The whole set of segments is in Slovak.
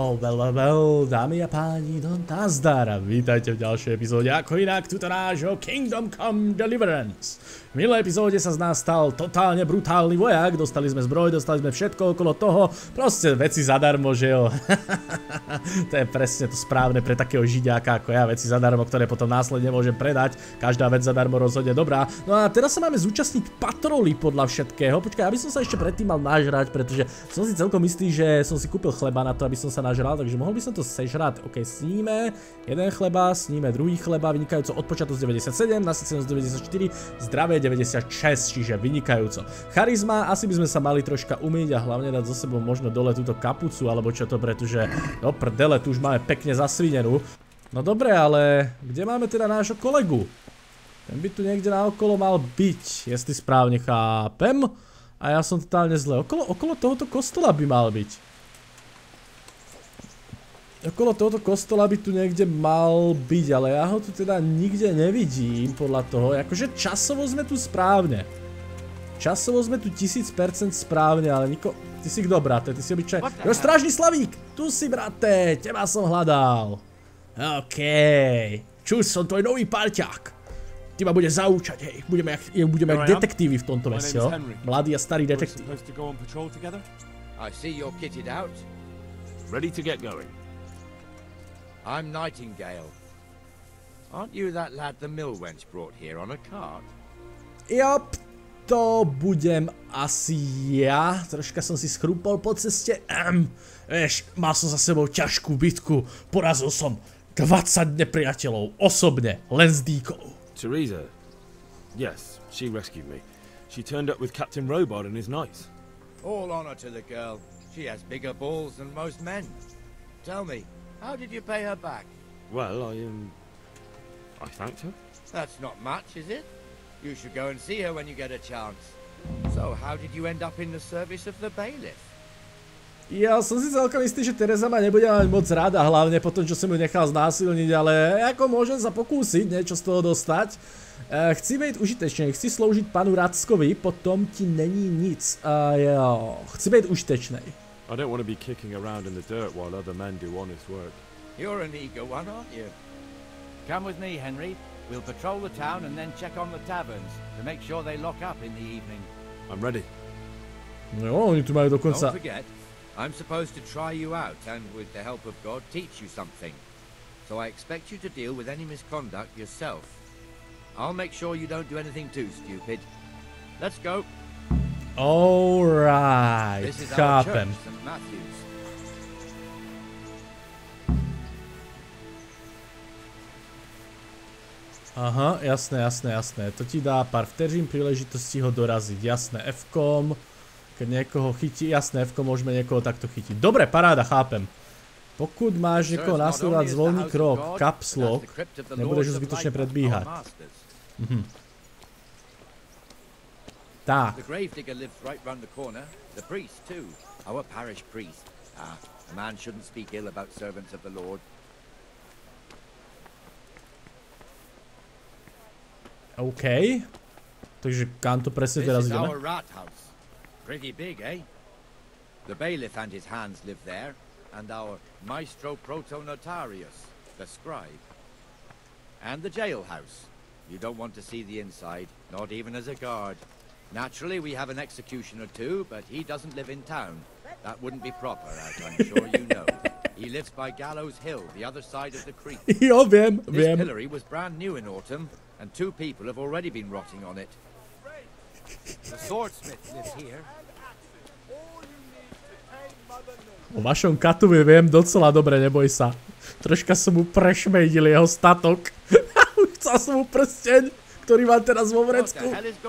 Dámy a páni, nazdar a vítajte v ďalšej epizóde, ako inak tuto nášho Kingdom Come Deliverance. V minulej epizóde sa z nás stal totálne brutálny vojak, dostali sme zbroj, dostali sme všetko okolo toho, proste veci zadarmo, že jo. To je presne to správne pre takého žiďáka ako ja, veci zadarmo, ktoré potom následne môžem predať, každá vec zadarmo rozhodne dobrá. No a teraz sa máme zúčastniť patroly podľa všetkého, počkaj, aby som sa ešte predtým mal nažrať, pretože som si celkom istý, že som si kúpil chleba na to, aby som sa nažral, takže mohol by som to sežrať. OK, sníme jeden chleba, sníme druhý chleba, vynikajúco, odpočatosť 97, nasycenosť 94, zdravie 96, čiže vynikajúco. Charizma, asi by sme sa mali troška umyť a hlavne dať so sebou možno dole túto kapucu, alebo čo to, pretože no prdele, tu už máme pekne zasvinenú. No dobre, ale kde máme teda nášho kolegu? Ten by tu niekde naokolo mal byť, jestli správne chápem. A ja som totálne zle. Okolo tohoto kostola by mal byť. Okolo tohoto kostola by tu niekde mal byť, ale ja ho tu teda nikde nevidím podľa toho. Akože časovo sme tu správne. Časovo sme tu 1000% správne, ale Niko... Ty si kdo, brate? Ty si obyčaj... Jo, strážny Slavík! Tu si, brate! Teba som hľadal. Okej. Čus, som tvoj nový parťák. Ty ma bude zaučať, hej. Budeme jak detektívy v tomto meste, jo? Mladý a starý detektív. I see you're kitted out. Ready to get going. I'm Nightingale. Aren't you that lad the mill wench brought here on a cart? Jop, to budem asi ja. Troška som si schrúpol po ceste. Vieš, mal som za sebou ťažkú bitku. Porazil som 20 nepriateľov osobne, len s dýkou. Teresa. Yes, she rescued me. She turned up with Captain Robot and is nice. All honor to the girl. She has bigger balls than most men. Tell me, how did you pay her back? Well, I thanked her. That's not much, is it? You should go and see her when you get a chance. So, how did you end up in the service of the bailiff? Ja som si celkom istý, že Teresa ma nebude mať moc rada, hlavne po tom, čo som ju nechal znásilniť, ale ako môžem sa pokúsiť niečo z toho dostať. Chci byť užitečný, chci sloužiť panu Rackovi, potom ti není nic. Jo, chci byť užitečný. I don't want to be kicking around in the dirt while other men do honest work. You're an eager one, aren't you? Come with me, Henry. We'll patrol the town and then check on the taverns to make sure they lock up in the evening. I'm ready. No, oni tu majú dokonca... Don't forget, I'm supposed to try you out and, with the help of God, teach you something. So I expect you to deal with any misconduct yourself. I'll make sure you don't do anything too stupid. Let's go. Alright, This is our chápem. church, St. Matthew's. Aha, jasné. To ti dá pár vteřín príležitosti ho doraziť. Jasné, F-kom. Keď niekoho chytí, jasné, F-kom môžeme niekoho takto chytiť. Dobre, paráda, chápem. Pokud máš niekoho nasledovať zvolný krok, caps lock, nebudeš ho zbytočne predbíhať. Tak. The gravedigger lives right round the corner. The priest, too. Our parish priest. A man shouldn't speak ill about servants of the Lord. OK. Takže kam to presne teraz This is ideme? our rat house. Pretty big, eh? The bailiff and his hands live there, and our maestro protonotarius, the scribe. And the jailhouse. You don't want to see the inside, not even as a guard. Naturally, we have an executioner too, but he doesn't live in town. That wouldn't be proper, as I'm sure you know. He lives by Gallows Hill, the other side of the creek. Jo, viem. This pillory was brand new in autumn, and 2 people have already been rotting on it. The swordsmith lives here. O vašom katuvi viem docela dobre, neboj sa. Troška som mu prešmejdil jeho statok. Chcel som mu prsteň, ktorý mám teraz vo vrecku.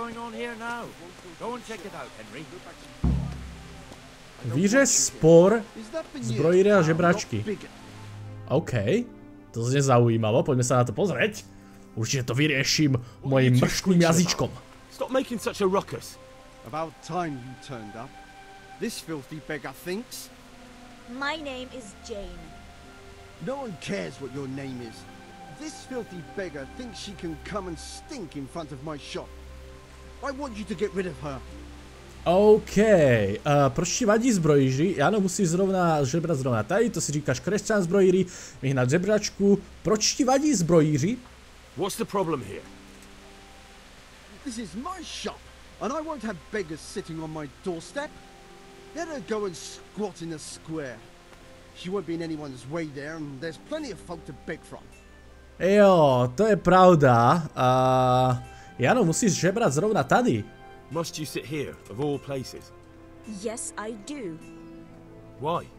Výřez, spor, zbrojíry a žebračky. OK, to znie zaujímavo, poďme sa na to pozrieť. Určite to vyrieším mojim mrštným jazyčkom. Stop making such a ruckus. About time you turned up. This filthy beggar thinks. My name is Jane. No one cares what your name is. This filthy beggar thinks she can come and stink in front of my shop. I want you to get rid of her. OK, proč ti vadí zbrojíři? Ano, musíš žebrat zrovna tady, to si říkáš křesťan zbrojíři, vyhnat žebračku. Proč ti vadí zbrojíři? What's the problem here? This is my shop, and I won't have beggars sitting on my doorstep. Let her go and squat in the square. She won't be in anyone's way there, and there's plenty of folk to beg from. Jo, to je pravda. Jano, musíš žebrat zrovna tady. Must you sit here, of all places? Yes, I do. Why?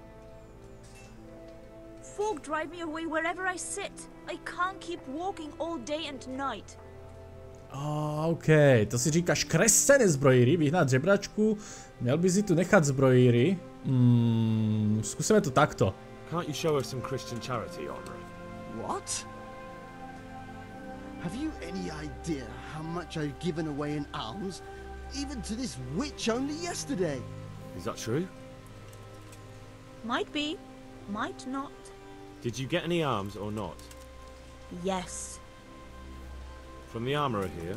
Folk drive me away wherever I sit. I can't keep walking all day and night. OK, to si říkáš kresťané zbrojíry, vyhnat žebračku. Měl by si tu nechat zbrojíry. Zkusíme to takto. Can't you show her some Christian charity, Henry? What? Have you any idea how much I've given away in alms, even to this witch only yesterday? Is that true? Might be, might not. Did you get any arms or not? Yes. From the armourer here?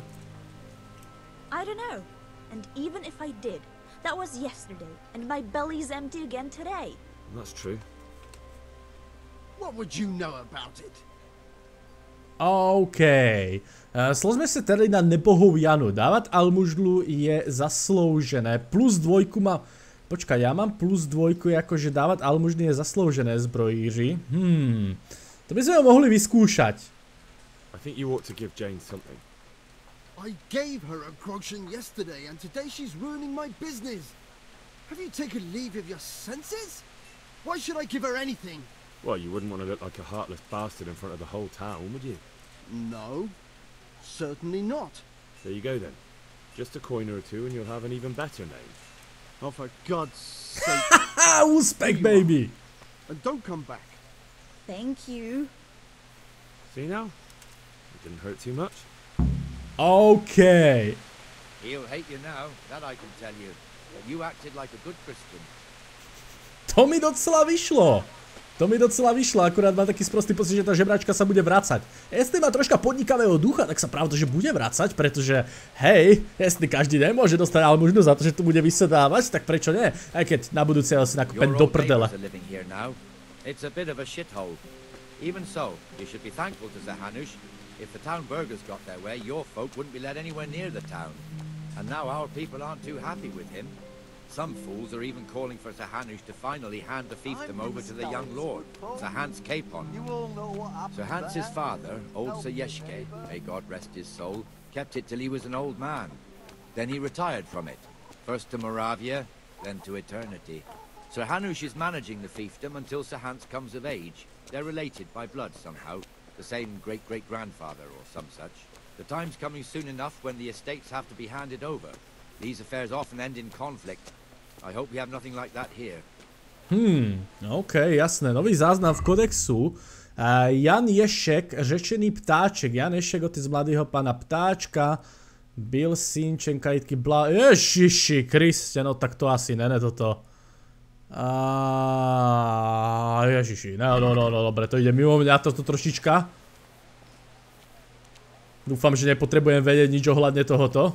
I don't know. And even if I did, that was yesterday, and my belly's empty again today. That's true. What would you know about it? OK. Složme se tedy na nebohou Janu. Dávat almužnu je zasloužené. Plus dvojku mám... Počkaj, já mám plus dvojku, jakože dávat almužny je zasloužené zbrojíři. To bychom ho mohli vyzkoušet. I think you ought to give Jane something. I gave her a groschen yesterday, and today she's ruining my business. Have you taken leave of your senses? Why should I give her anything? Well, you wouldn't want to look like a heartless bastard in front of the whole town, would you? No, certainly not. There you go then. Just a coin or two and you'll have an even better name. Oh, for God's sake. Úspěch, baby! And don't come back. Thank you. See now? It didn't hurt too much. OK. He'll hate you now, that I can tell you. But you acted like a good Christian. To mi docela vyšlo. To mi docela vyšlo, akurát mám taký sprostý pocit, že tá žebračka sa bude vracať. Jestli má troška podnikavého ducha, tak sa pravda, že bude vracať, pretože hej, jestli každý nemôže dostať almužnu za to, že tu bude vysedávať, tak prečo nie? Aj keď na budúce si nakúpen do prdele. It's a bit of a shithole. Even so, you should be thankful to Sir Hanush. If the town burghers got their way, your folk wouldn't be let anywhere near the town. And now our people aren't too happy with him. Some fools are even calling for Sir Hanush to finally hand the fiefdom over to the young lord, Sir Hans Capon. Sir Hans's father, old Sir Yeshke, may God rest his soul, kept it till he was an old man. Then he retired from it, first to Moravia, then to eternity. Sir Hanush is managing the fiefdom until Sir Hans comes of age. They're related by blood somehow, the same great-great-grandfather or some such. The time's coming soon enough when the estates have to be handed over. These affairs often end in conflict. I hope we have nothing like that here. OK, jasné. Nový záznam v kodexu. Jan Ješek, řečený ptáček. Jan Ješek, otec mladého pana ptáčka. Byl syn Čenkajitky Ježiši Kriste, no tak to asi ne toto. Ježiši, no, dobre, to ide mimo mňa toto trošička. Dúfam, že nepotrebujem vedieť nič ohľadne tohoto.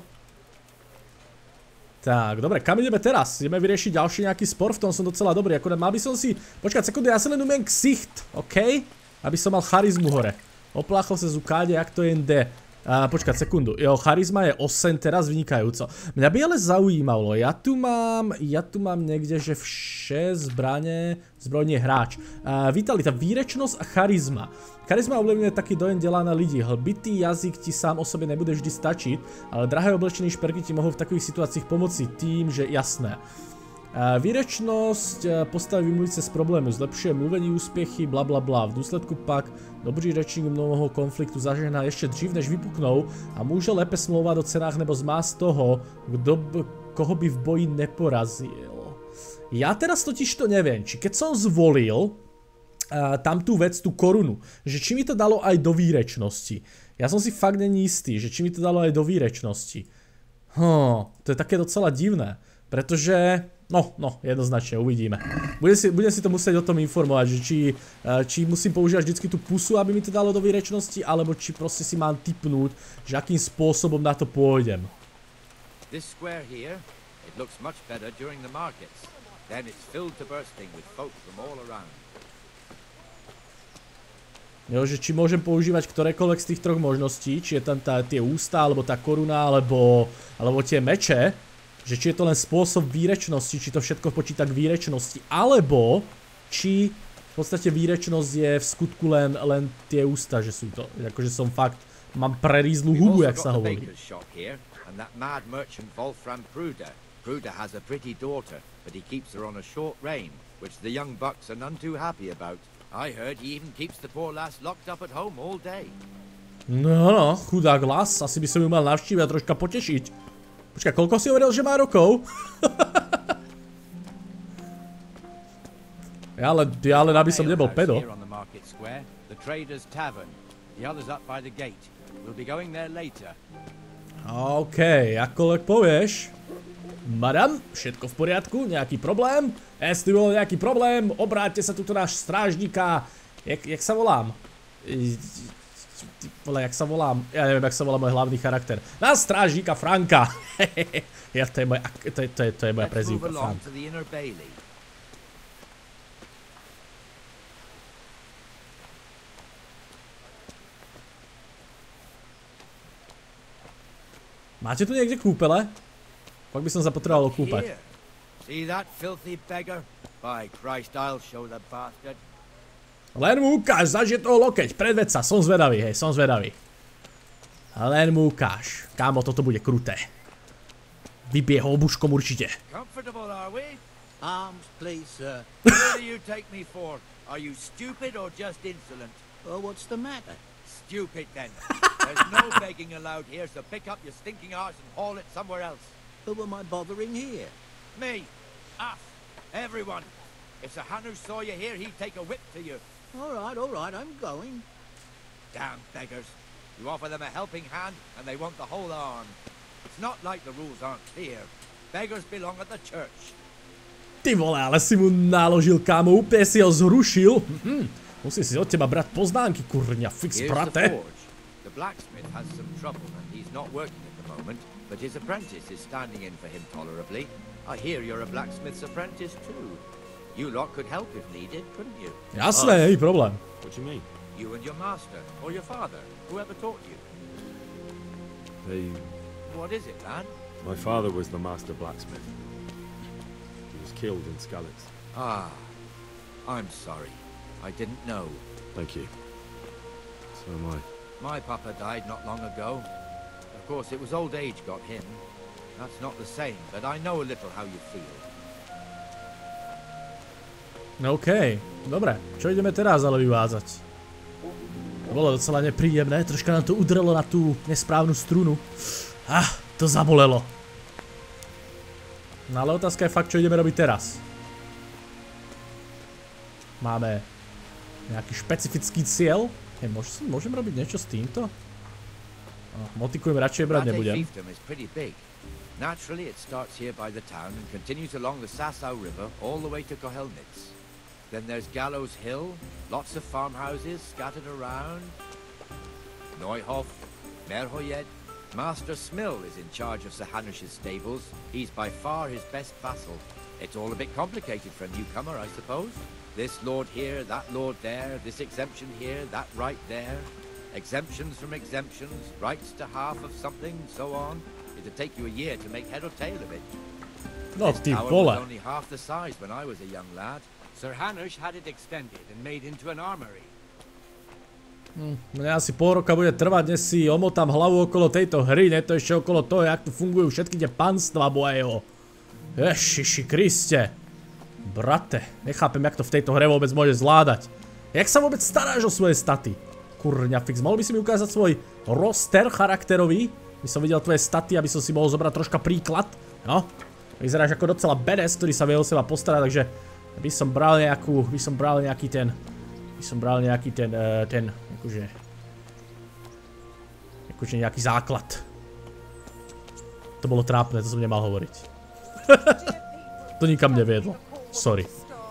Tak, dobre, kam ideme teraz? Ideme vyriešiť ďalší nejaký spor, v tom som docela dobrý, akorát mal by som si... Počkať sekundu, ja sa len umiem ksicht, OK? Aby som mal charizmu hore. Opláchol sa z ukáde, jak to jen jde. Počkať sekundu, jo, charizma je 8 teraz, vynikajúco. Mňa by ale zaujímalo, ja tu mám niekde, že vše zbraně, zbrojní hráč. Vitalita, výrečnosť a charizma. Charizma ovlivňuje taký dojem dělá na lidi. Hlbitý jazyk ti sám o sobě nebude vždy stačit, ale drahé oblečené šperky ti mohou v takových situacích pomoci tým, že jasné. Výrečnosť postaví vymluvíce z problému, zlepšuje mluvení, úspěchy, blablabla. V důsledku pak dobrý řečník mnoho konfliktu zažehná ještě dřív, než vypuknou a může lépe smlouvat o cenách nebo zmást toho, koho by v boji neporazil. Já teraz totiž to neviem, či keď som zvolil tam tú vec, tú korunu, že či mi to dalo aj do výrečnosti. Ja som si fakt není istý, že či mi to dalo aj do výrečnosti. To je také docela divné, pretože... No, jednoznačne, uvidíme. Budem si to musieť o tom informovať, že či musím používať vždycky tú pusu, aby mi to dalo do výrečnosti, alebo či proste si mám tipnúť, že akým spôsobom na to pôjdem. This square here, It looks much better during the markets. Then it's filled to bursting with folk from all around. Jo, že či môžem používať ktorékoľvek z tých troch možností, či je tam tie ústa, alebo tá koruna, alebo tie meče, že či je to len spôsob výrečnosti, či to všetko počíta k výrečnosti, alebo či v podstate výrečnosť je v skutku len tie ústa, že sú to, akože som fakt, mám prerízlú hubu, jak sa hovorí. Pruda has a pretty daughter, but he keeps her on a short rein, which the young bucks are none too happy about. I heard he even keeps the poor lass locked up at home all day. No, chudák las, asi by som ju mal navštíviť a troška potešiť. Počkaj, koľko si hovoril, že má rokov? ja len aby som nebol pedo. OK, akoľvek povieš. Madam, všetko v poriadku? Nejaký problém? Jestli bol nejaký problém, obráťte sa tuto náš strážnika. Jak sa volám? Jak sa volám? Ja neviem, jak sa volá môj hlavný charakter. Na strážnika Franka. Ja, to je moja prezývka, Frank. Máte tu niekde kúpele? Pak by som sa potreboval kúpať. See that filthy beggar? By Christ, I'll show the bastard. Len mu ukáž, zažije toho lokeť, predved sa, som zvedavý, hej, som zvedavý. Len mu ukáž, kámo, toto bude kruté. Vybije ho obuškom určite. Comfortable, are we? Arms, please, sir. What do you take me for? Are you stupid or just insolent? Oh, what's the matter? Stupid, then. There's no begging allowed here, so pick up your stinking arse and haul it somewhere else. Who am I bothering here? Me. Us. Everyone. If Sir Hanush saw you here, he'd take a whip to you. All right, I'm going. Damn beggars. You offer them a helping hand, and they want the whole arm. It's not like the rules aren't clear. Beggars belong at the church. Ty vole, ale si mu naložil, kámo, úplne si ho zrušil. Musím si od teba brať poznámky, kurňa, fix, brate. The blacksmith has some trouble, and he's not working at the moment, but his apprentice is standing in for him tolerably. I hear you're a blacksmith's apprentice too. You lot could help if needed, couldn't you? Jasné, hej, problém. What do you mean? You and your master, or your father, whoever taught you. What is it, lad? My father was the master blacksmith. He was killed in Skalitz. Ah, I'm sorry. I didn't know. Thank you. So am I. My papa died not long ago. Of course, it was old age got him. That's not the same, but I know a little how you feel. OK, dobre, čo ideme teraz ale vyvázať? To bolo docela nepríjemné, troška nám to udrelo na tú nesprávnu strunu. To zabolelo. No ale otázka je fakt, čo ideme robiť teraz. Máme nejaký špecifický cieľ. Hej, môžem robiť niečo s týmto? Motikujem radšej brať nebudem. Naturally, it starts here by the town and continues along the Sasau River all the way to Kohelnitz. Then there's Gallows Hill, lots of farmhouses scattered around. Neuhof, Merhoyed. Master Smill is in charge of Sir Hanush's stables. He's by far his best vassal. It's all a bit complicated for a newcomer, I suppose. This lord here, that lord there, this exemption here, that right there. Exemptions from exemptions, rights to half of something, so on. It'd take you a year to make head or tail of it. No, ty vole. This tower was only half the size when I was a young lad. Sir Hanush had it extended and made into an armory. Mne asi pol roka bude trvať, dnes si omotám hlavu okolo tejto hry, ne to ešte okolo toho, jak tu fungujú všetky tie panstva bojeho. Ježiši Kriste. Brate, nechápem, jak to v tejto hre vôbec môže zvládať. Jak sa vôbec staráš o svoje staty? Kurňa fix, mohol by si mi ukázať svoj roster charakterový? By som videl tvoje staty, aby som si mohol zobrať troška príklad. No, vyzeráš ako docela badass, ktorý sa vie o seba postarať, takže by som bral nejaký ten, akože nejaký základ. To bolo trápne, to som nemal hovoriť. To nikam neviedlo, sorry.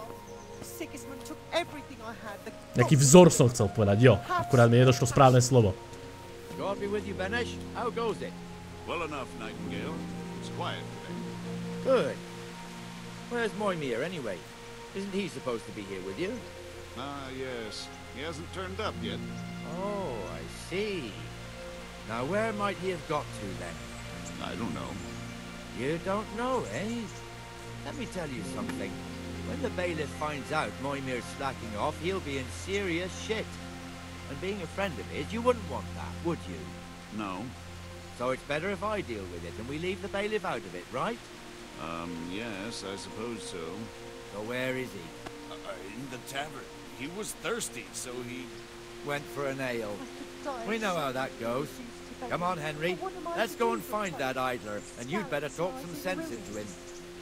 Nejaký vzor som chcel povedať, jo, akurát mi nedošlo správne slovo. God be with you, Benesh. How goes it? Well enough, Nightingale. It's quiet today. Good. Where's Moimir anyway? Isn't he supposed to be here with you? Ah, yes. He hasn't turned up yet. Oh, I see. Now where might he have got to then? I don't know. You don't know, eh? Let me tell you something. When the bailiff finds out Moimir's slacking off, he'll be in serious shit. And being a friend of his, you wouldn't want that, would you? No. So it's better if I deal with it and we leave the bailiff out of it, right? Yes, I suppose so. So where is he? In the tavern. He was thirsty, so he... Went for an ale. We know how that goes. Come on, Henry. Let's go and find that idler, and you'd better talk some sense into him.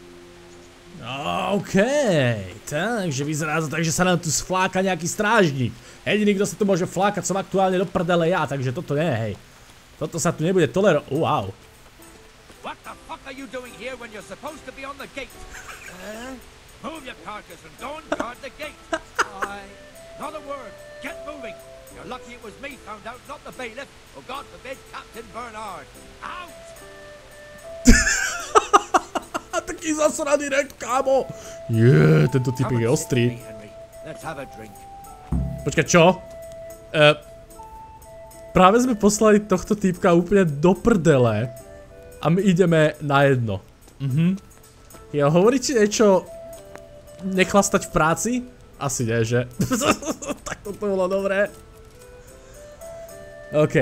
OK, takže vyzerá to tak, že sa nám tu sfláka nejaký strážnik. Jediný, kto sa tu môže flákať, som aktuálne do prdele ja, takže toto nie, hej. Toto sa tu nebude tolerovať. Wow. What the fuck are you doing here when you're supposed to be on the gate? Move your carcass and go and guard the gate. Not a word. Get moving. You're lucky it was me found out, not the bailiff, or God forbid, Captain Bernard. Out! Taký zasraný rek, kámo. Tento typek je ostrý. Počkaj, čo? Práve sme poslali tohto typka úplne do prdele a my ideme na jedno. Jo, hovorí ti niečo nechlastať v práci? Asi nie, že? Tak toto bolo dobré. OK.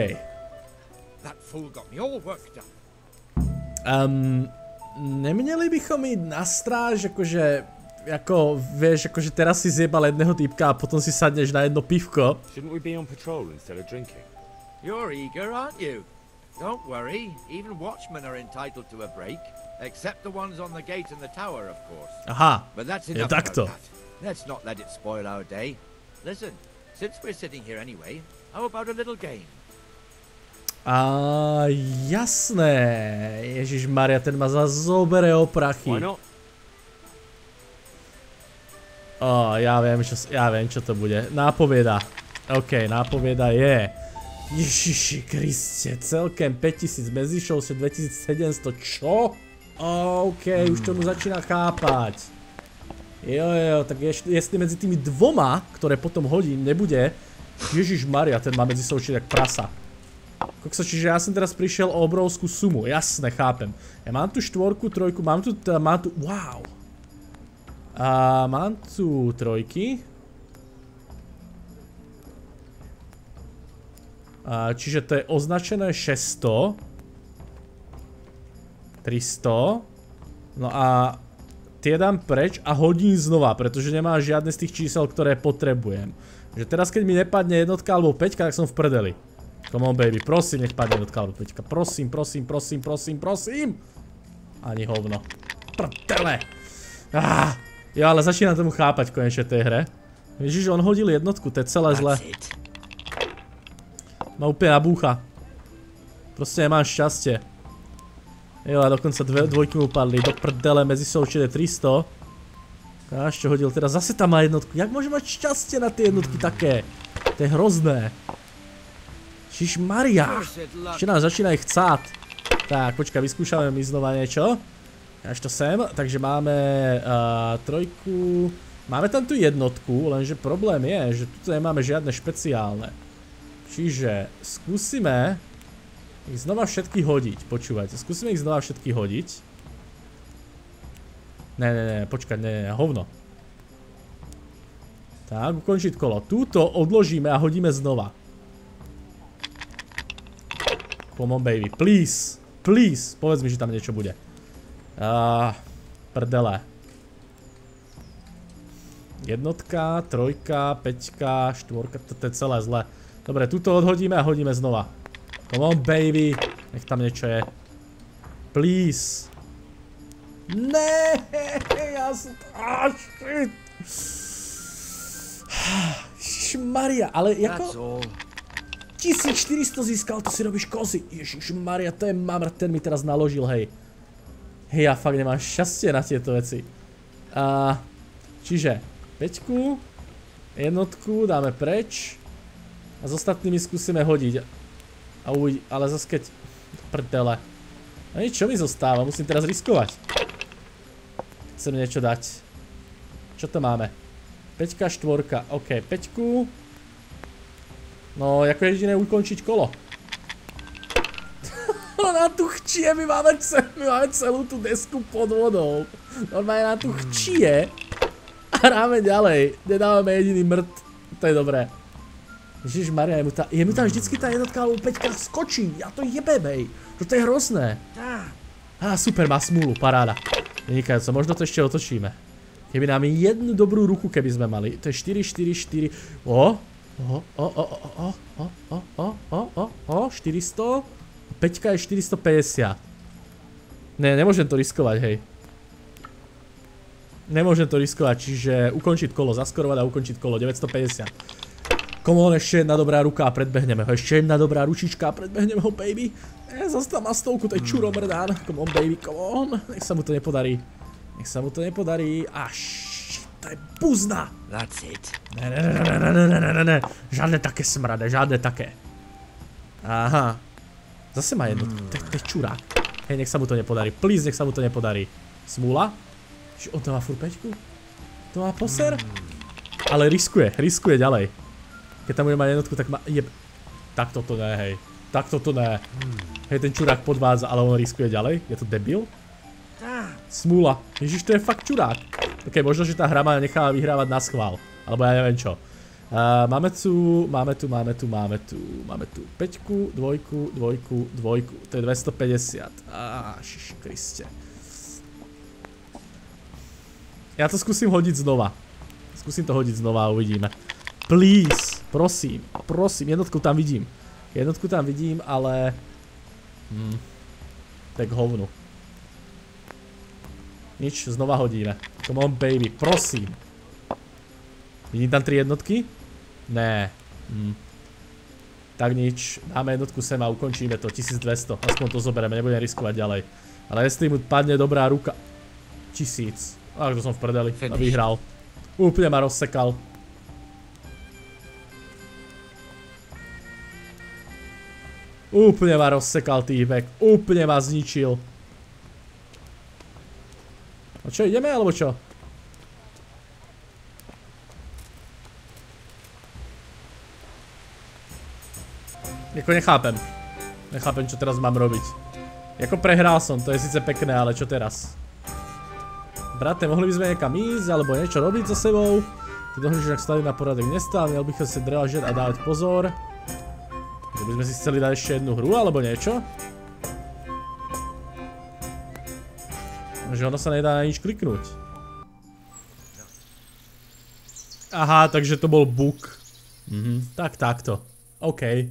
Neměli bychom jít na stráž, jakože, vieš, akože teraz si zjebal jedného týpka a potom si sadneš na jedno pivko. Shouldn't we be on patrol instead of drinking? You're eager, aren't you? Don't worry, even watchmen are entitled to a break, except the ones on the gate and the tower, of course. Aha, but that's je enough takto. about that. Let's not let it spoil our day. Listen, since we're sitting here anyway, how about a little game? Jasné. Ježišmaria, ten ma zase zobere o prachy. Ja viem, čo to bude. Nápovieda. OK, nápovieda je. Ježiši Kriste, celkem 5000, mezišol si 2700, čo? OK, už tomu začína chápať. Jo, tak jestli medzi tými dvoma, ktoré potom hodím, nebude. Ježišmaria, ten má medzi součí tak prasa. Kokso, čiže ja som teraz prišiel o obrovskú sumu, jasné, chápem. Ja mám tu štvorku, trojku, mám tu, wow. Mám tu trojky. Čiže to je označené 600. 300. No a tie dám preč a hodím znova, pretože nemá žiadne z tých čísel, ktoré potrebujem. Že teraz, keď mi nepadne jednotka alebo 5, tak som v prdeli. Come on, baby, prosím, nech padne jednotka alebo 5. Prosím. Ani hovno. Prdele. Jo, ale začínam tomu chápať konečne tej hre. Ježiš, on hodil jednotku, to je celé zle. Ma úplne nabúcha. Proste nemám šťastie. Jo, a dokonca dvojky mu padli do prdele, medzi součet je 300. Káš, čo hodil, teda zase tam má jednotku. Jak môže mať šťastie na tie jednotky také? To je hrozné. Ježišmaria. Ešte nám začína ich chcát. Tak, počkaj, vyskúšame my znova niečo. Až to sem, takže máme trojku. Máme tam tu jednotku, lenže problém je, že tu nemáme žiadne špeciálne. Čiže skúsime ich znova všetky hodiť, počúvajte, skúsime ich znova všetky hodiť. Ne, počkať, ne, hovno. Tak, ukončiť kolo. Túto odložíme a hodíme znova. Come on, baby, please, povedz mi, že tam niečo bude. Prdele. Jednotka, trojka, peťka, štvorka, to je celé zle. Dobre, túto odhodíme a hodíme znova. Come on, baby. Nech tam niečo je. Please. Ne, ja som... shit. Ježišmaria, ale jako... 1400 získal, to si robíš kozy. Ježišmaria, to je mamr, ten mi teraz naložil, hej. Hej, ja fakt nemám šťastie na tieto veci. Čiže, peťku, jednotku dáme preč. A s ostatnými skúsime hodiť. Ale zase keď... Prdele. No nič, čo mi zostáva? Musím teraz riskovať. Chcem niečo dať. Čo to máme? 5, 4, ok, 5. No, ako jediné ukončiť kolo. Ona tu chčie, my máme celú tú desku pod vodou. Normálne nám tu chčie. A hráme ďalej. Nedávame jediný mrt. To je dobré. Ježišmaria, je mu tam vždycky tá jednotka alebo 5 skočí. Ja to jebem, hej. Toto je hrozné. Á, super, má smúlu, paráda. Vynikajúco, možno to ešte otočíme. Keby nám jednu dobrú ruku, keby sme mali. To je 4, 4, 4. 400. 5 je 450. Ne, nemôžem to riskovať, hej. Nemôžem to riskovať, čiže ukončiť kolo, zaskorovať a ukončiť kolo, 950. Come on, ešte jedna dobrá ruka a predbehneme ho. Ešte jedna dobrá ručička a predbehneme ho, baby. Zas tam má stovku, to je čuromrdán. Come on, baby, come on. Nech sa mu to nepodarí. Nech sa mu to nepodarí. To je puzna. That's it. Ne. Žiadne také smrade, žiadne také. Aha. Zase má jedno, to je čurák. Hej, nech sa mu to nepodarí. Please, nech sa mu to nepodarí. Smúla? On to má furt 5? To má poser? Ale riskuje ďalej. Keď tam bude mať jednotku, tak má... Tak toto ne, hej. Tak toto ne. Hej, ten čurák podvádza, ale on riskuje ďalej. Je to debil? Smúla. Ježiš, to je fakt čurák. Ok, možno, že tá hra ma necháva vyhrávať na schvál. Alebo ja neviem čo. Máme tu 5, 2, 2. To je 250. Šiši Kriste. Ja to skúsim hodiť znova. Skúsim to hodiť znova a uvidíme. Please, prosím, jednotku tam vidím. Ale... Tak hovnu. Nič, znova hodíme. Come on, baby, prosím. Vidím tam 3 jednotky? Né. Tak nič, dáme jednotku sem a ukončíme to, 1200. Aspoň to zoberieme, nebudem riskovať ďalej. Ale jestli mu padne dobrá ruka... 1000. Ach, to som v prdeli, a vyhral. Úplne ma rozsekal. Úplne ma rozsekal týpek, úplne ma zničil. No čo, ideme alebo čo? Nechápem. Nechápem, čo teraz mám robiť. Jako prehrál som, to je síce pekné, ale čo teraz? Brate, mohli by sme niekam ísť, alebo niečo robiť so sebou? Ty dohľadíš, ak stavím na poradek nestáv, měl bych si dražet a dávať pozor. Že by sme si chceli dať ešte jednu hru, alebo niečo? Že ono sa nedá na nič kliknúť. Aha, takže to bol bug. Tak takto. OK.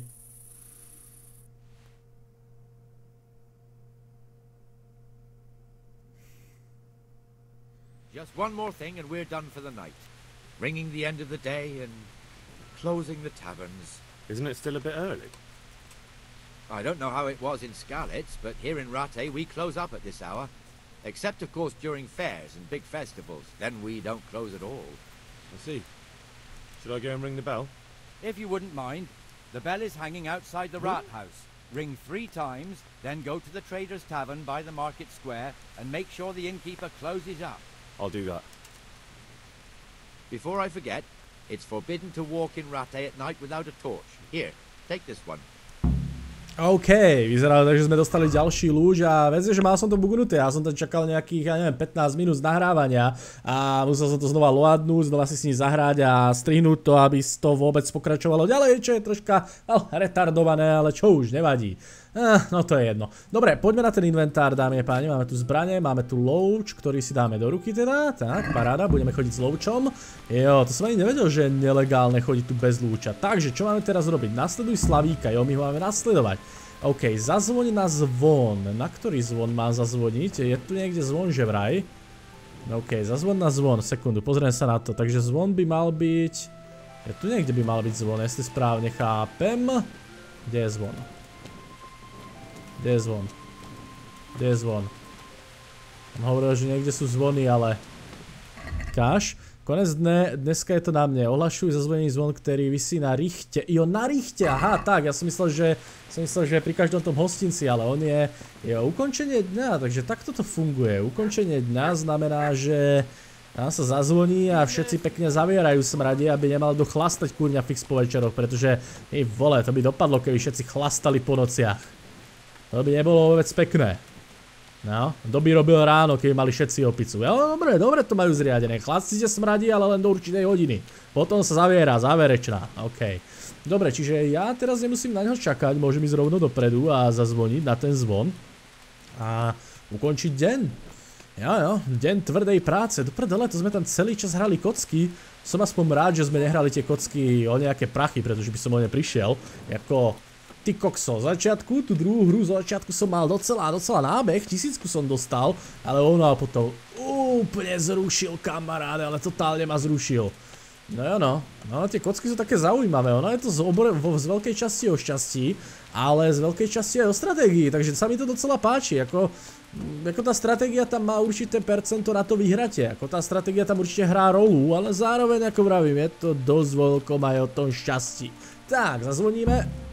Just one more thing and we're done for the night. Ringing the end of the day and closing the taverns. Isn't it still a bit early? I don't know how it was in Skalitz, but here in Rattay we close up at this hour. Except, of course, during fairs and big festivals. Then we don't close at all. I see. Should I go and ring the bell? If you wouldn't mind, the bell is hanging outside the rat house. Ring 3 times, then go to the Trader's Tavern by the market square and make sure the innkeeper closes up. I'll do that. Before I forget, it's forbidden to walk in Rattay at night without a torch. Here, take this one. OK, vyzerá tak, že sme dostali ďalší lúč a vec je, že mal som to bugnuté, ja som tam čakal nejakých, ja neviem, 15 minút nahrávania a musel som to znova loadnúť, znova si s ním zahrať a strihnúť to, aby to vôbec pokračovalo ďalej, čo je troška retardované, ale čo už, nevadí. No to je jedno. Dobre, poďme na ten inventár, dámy a páni, máme tu zbrane, máme tu louč, ktorý si dáme do ruky teda, tak, paráda, budeme chodiť s loučom. Jo, to som ani nevedel, že je nelegálne chodiť tu bez lúča. Takže, čo máme teraz robiť? Nasleduj Slavíka, jo, my ho máme nasledovať. OK, zazvoň na zvon. Na ktorý zvon mám zazvoniť? Je tu niekde zvon, že vraj? OK, zazvoň na zvon, sekundu, pozriem sa na to. Takže zvon by mal byť... Je tu niekde by mal byť zvon, jestli správne chápem. Kde je zvon? Kde je zvon? Kde je zvon? On hovoril, že niekde sú zvony, ale... Káš? Konec dne, dneska je to na mne. Ohlašuj zazvonený zvon, ktorý visí na richte. Jo, na richte, aha, tak, ja som myslel, že pri každom tom hostinci, ale on je ukončenie dňa, takže takto to funguje. Ukončenie dňa znamená, že tam sa zazvoní a všetci pekne zavierajú smradi, aby nemal kto chlastať kurňa fix po večeroch, pretože, vole, to by dopadlo, keby všetci chlastali po nociach. To by nebolo vôbec pekné. No, kto by robil ráno, keby mali všetci opicu. Jo, dobre to majú zriadené. Chlastite smradí, ale len do určitej hodiny. Potom sa zaviera, záverečná. OK. Dobre, čiže ja teraz nemusím na ňo čakať, môžem ísť rovno dopredu a zazvoniť na ten zvon. A ukončiť deň. Jo, deň tvrdej práce. Do prdele, to sme tam celý čas hrali kocky. Som aspoň rád, že sme nehrali tie kocky o nejaké prachy, pretože by som o ne prišiel. Jako... Ty kokso, začiatku, tú druhú hru z začiatku som mal docela nábeh, 1000 som dostal, ale ono a potom úplne zrušil kamaráde, ale totálne ma zrušil. No, tie kocky sú také zaujímavé, ono je to z veľkej časti o šťastí, ale z veľkej časti aj o stratégii, takže sa mi to docela páči, ako tá stratégia tam má určité percento na to vyhratie, ako tá stratégia tam určite hrá rolu, ale zároveň, ako vravím, je to dosť veľkom aj o tom šťastí. Tak, zazvoníme.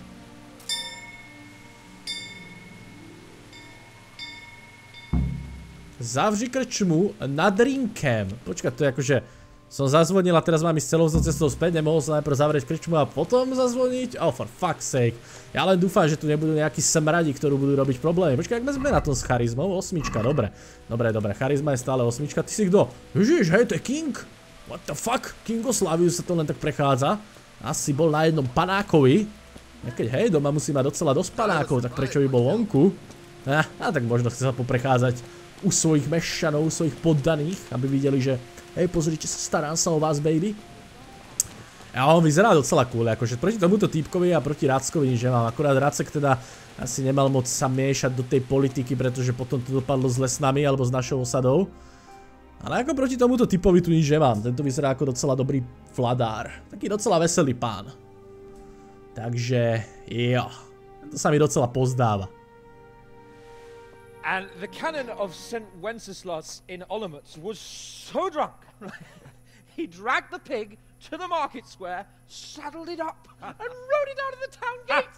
Zavři krčmu nad Rínkem. Počkaj, to je akože... Som zazvonil a teraz mám ísť celou cestou späť, nemohol som najprv zavrieť krčmu a potom zazvoniť? Oh, for fuck's sake. Ja len dúfam, že tu nebudú nejakí smradi, ktorí budú robiť problémy. Počkaj, ak sme na tom s charizmou? 8, dobre. Dobre, charizma je stále 8. Ty si kto? Ježiš, hej, to je King? What the fuck? Kingoslavius sa to len tak prechádza. Asi bol na jednom panákovi. Keď hej, doma musí mať docela dosť panákov, tak prečo by bol vonku? A tak možno chce sa poprechádzať u svojich mešťanov, u svojich poddaných, aby videli, že hej, pozrite sa, starám sa o vás, baby. A on vyzerá docela cool, akože proti tomuto týpkovi a proti Rackovi nič nemám, akurát Racek teda asi nemal moc sa miešať do tej politiky, pretože potom to dopadlo zle s nami alebo s našou osadou. Ale ako proti tomuto typovi tu nič nemám, tento vyzerá ako docela dobrý vladár, taký docela veselý pán. Takže, jo, to sa mi docela pozdáva. And the canon of St. Wenceslas in Olomouc was so drunk, he dragged the pig to the market square, saddled it up, and rode it out of the town gate.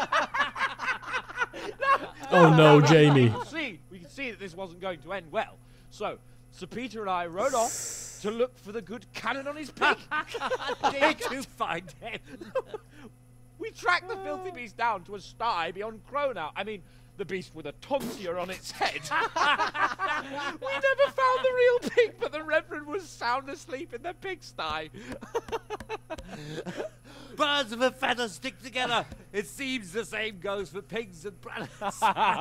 Oh no, Jamie. We can see that this wasn't going to end well. So, Sir Peter and I rode off to look for the good canon on his pig. Did you find him? We tracked the filthy beast down to a sty beyond Cronau. I mean, the beast with a tonsure on its head. We never found the real pig, but the Reverend was sound asleep in the pigsty. Birds of a feather stick together. It seems the same goes for pigs and prelates.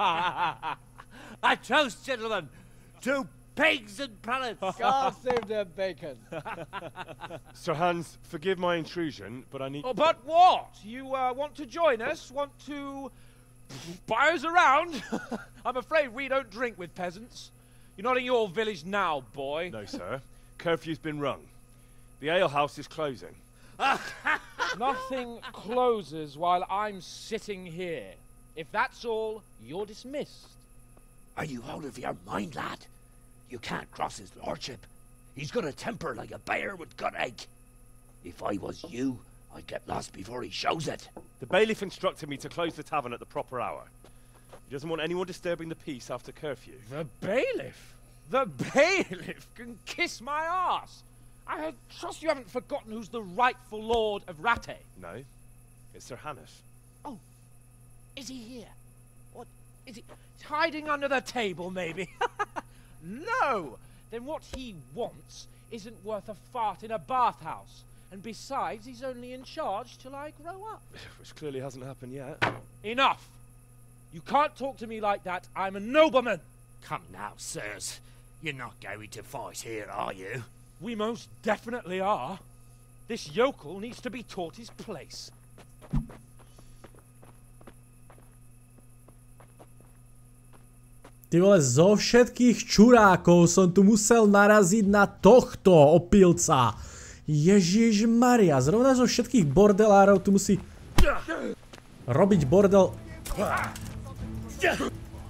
I toast, gentlemen, to pigs and prelates. God save their bacon. Sir Hans, forgive my intrusion, but I need... Oh, but what? You want to join us? Want to... buy us around? I'm afraid we don't drink with peasants. You're not in your village now, boy. No, sir. Curfew's been rung. The alehouse is closing. Nothing closes while I'm sitting here. If that's all, you're dismissed. Are you out of your mind, lad? You can't cross his lordship. He's got a temper like a bear with gut ache. If I was you, I'd get lost before he shows it. The bailiff instructed me to close the tavern at the proper hour. He doesn't want anyone disturbing the peace after curfew. The bailiff? The bailiff can kiss my arse. I trust you haven't forgotten who's the rightful lord of Rattay. No, it's Sir Hannes. Oh, is he here? What, is he hiding under the table, maybe? No! Then what he wants isn't worth a fart in a bathhouse. And besides, he's only in charge till I grow up. Which clearly hasn't happened yet. Enough! You can't talk to me like that. I'm a nobleman. Come now, sirs. You're not going to fight here, are you? We most definitely are. This yokel needs to be taught his place. Ty vole, zo všetkých čurákov som tu musel naraziť na tohto opilca. Ježišmaria, zrovna zo všetkých bordelárov tu musí robiť bordel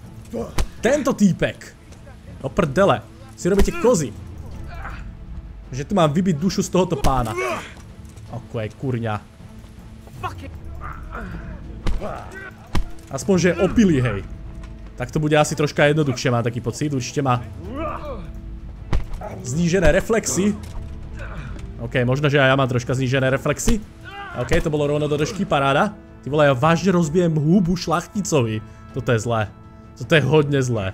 tento týpek. No prdele, si robíte kozy. Že tu mám vybiť dušu z tohoto pána. Ako je kurňa. Aspoň, že je opilý, hej. Tak to bude asi troška jednoduchšie, mám taký pocit. Určite má znížené reflexy. OK, možno, že aj ja mám troška znížené reflexy. OK, to bolo rovno do držky, paráda. Ty vole, ja vážne rozbijem hubu šlachticovi. Toto je zlé. Toto je hodne zlé.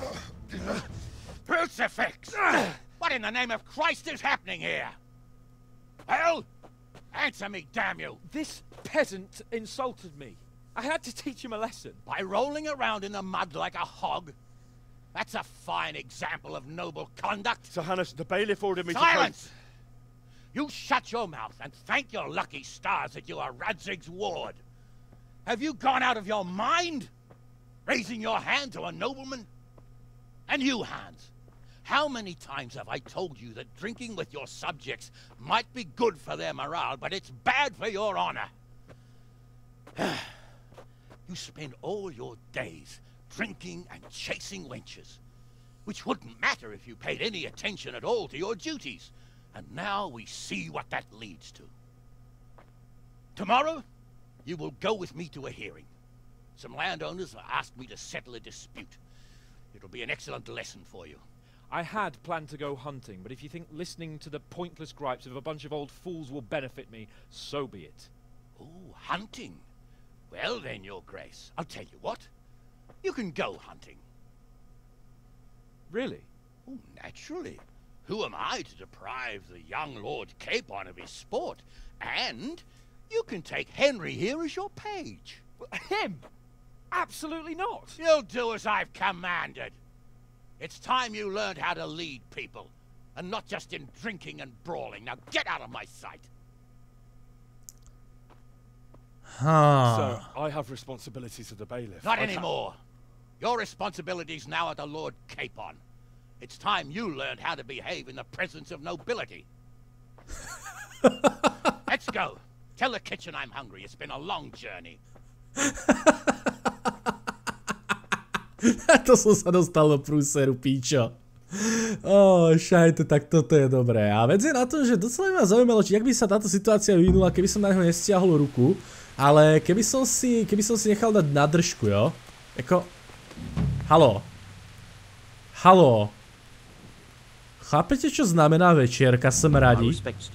Crucifix! What in the name of Christ is happening here? Well, answer me, damn you! This peasant insulted me. I had to teach him a lesson. By rolling around in the mud like a hog? That's a fine example of noble conduct. Sir Hannes, the bailiff ordered me Silence! You shut your mouth and thank your lucky stars that you are Radzig's ward. Have you gone out of your mind? Raising your hand to a nobleman? And you, Hans, how many times have I told you that drinking with your subjects might be good for their morale, but it's bad for your honor? You spend all your days drinking and chasing wenches, which wouldn't matter if you paid any attention at all to your duties. And now we see what that leads to. Tomorrow, you will go with me to a hearing. Some landowners have asked me to settle a dispute. It'll be an excellent lesson for you. I had planned to go hunting, but if you think listening to the pointless gripes of a bunch of old fools will benefit me, so be it. Oh, hunting? Well then, Your Grace, I'll tell you what. You can go hunting. Really? Oh, naturally. Who am I to deprive the young Lord Capon of his sport? And you can take Henry here as your page. Him? Absolutely not. You'll do as I've commanded. It's time you learned how to lead people, and not just in drinking and brawling. Now get out of my sight. Sir, I have responsibilities to the bailiff. Not anymore. Your responsibilities now are the Lord Capon. It's time you learned how to behave in the presence of nobility. Let's go. Tell the kitchen I'm hungry. It's been a long journey. To som sa dostal do prúseru, píčo. Šajte, tak toto je dobré. A vec je na tom, že docela ma zaujímalo, či jak by sa táto situácia vyvinula, keby som na neho nestiahol ruku. Ale keby som si nechal dať na držku, jo? Eko... Haló. Haló. Chápete, čo znamená večierka, som radi?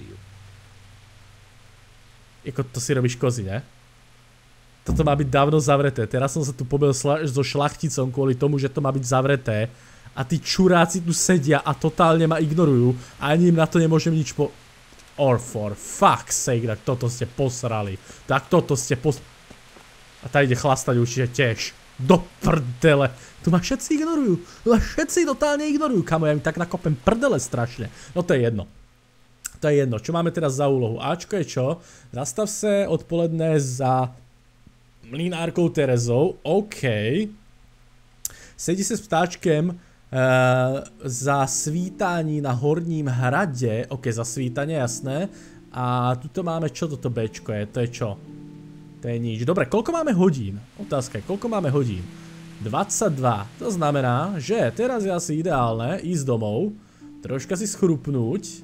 Eko, to si robíš kozy, ne? Toto má byť dávno zavreté. Teraz som sa tu pobil so šlachticom kvôli tomu, že to má byť zavreté. A tí čuráci tu sedia a totálne ma ignorujú. A ani im na to nemôžem nič Or for fuck's sake, tak toto ste posrali. Tak toto ste A tá ide chlastať určite tiež. Do prdele. Tu ma všetci ignorujú. Všetci totálne ignorujú. Kamo, ja mi tak nakopem prdele strašne. No to je jedno. To je jedno. Čo máme teraz za úlohu? Ačko je čo? Zastav se odpoledne za mlynárkou Terezou. OK. Sedí se s ptáčkem za svítání na Horním hradě. OK, za svítanie, jasné. A tuto máme čo toto Bčko je? To je čo? To je nič. Dobre, koľko máme hodín? Otázka je, koľko máme hodín? 22. To znamená, že teraz je asi ideálne ísť domov. Troška si schrupnúť.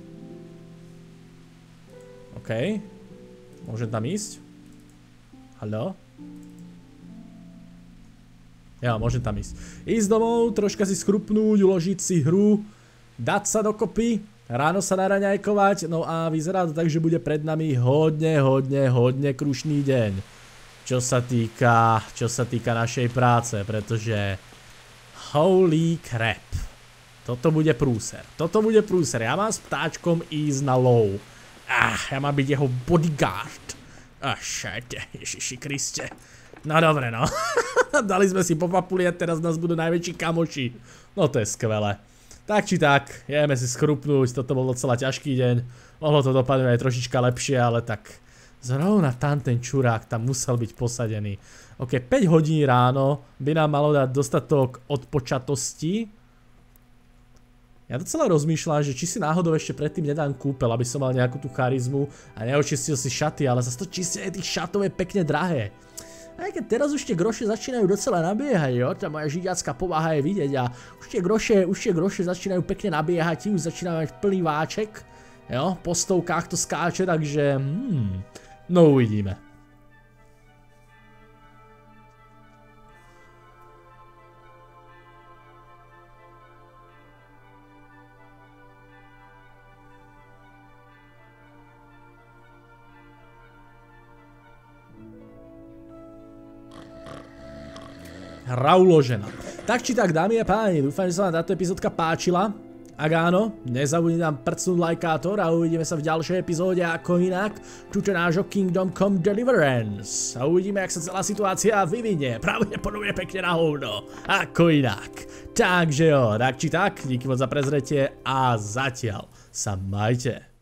OK. Môžem tam ísť? Haló? Ja, môžem tam ísť. Ísť domov, troška si schrupnúť, uložiť si hru, dať sa dokopy, ráno sa naraňajkovať, no a vyzerá to tak, že bude pred nami hodne krušný deň. Čo sa týka našej práce, pretože holy crap. Toto bude prúser. Ja mám s ptáčkom ísť na lov. Ja mám byť jeho bodyguard. Šajte, Ježiši Kriste. No dobre, no. Dali sme si po papuli a teraz nás budú najväčší kamoši. No to je skvelé. Tak či tak, ideme si schrupnúť, toto bol docela ťažký deň. Mohlo to dopadnúť aj trošička lepšie, ale tak zrovna tam ten čurák tam musel byť posadený. OK, 5 hodín ráno by nám malo dať dostatok odpočatosti. Ja docela rozmýšľam, že či si náhodou ešte predtým nedám kúpel, aby som mal nejakú tú charizmu a neočistil si šaty, ale zase to čistenie tých šatov je pekne drahé. Aj keď teraz už tie groše začínajú docela nabiehať, jo, tá moja židiacká povaha je vidieť a už tie groše začínajú pekne nabiehať, už začínajú mať plný váček. Jo, po stovkách to skáče, takže no uvidíme. Hra uložená. Tak či tak, dámy a páni, dúfam, že sa vám táto epizódka páčila. Ak áno, nezabudnite nám prcnúť lajkátor a uvidíme sa v ďalšej epizóde ako inak tuto nášho Kingdom Come Deliverance. A uvidíme, jak sa celá situácia vyvinie. Pravdepodobne pekne na hovno. Ako inak. Takže jo, tak či tak, díky moc za prezretie a zatiaľ sa majte.